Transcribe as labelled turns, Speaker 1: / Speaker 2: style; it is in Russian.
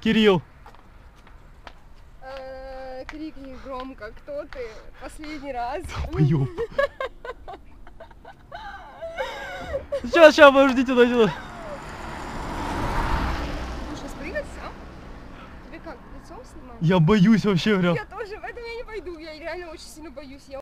Speaker 1: Кирилл.
Speaker 2: Крикни громко, кто ты? Последний раз.
Speaker 1: Долбоёб. Сейчас, подождите, сюда.
Speaker 2: Слушай, спрыгать сам? Тебе как, лицом снимать?
Speaker 1: Я боюсь вообще, прям.
Speaker 2: Я тоже, поэтому я не пойду. Я реально очень сильно боюсь.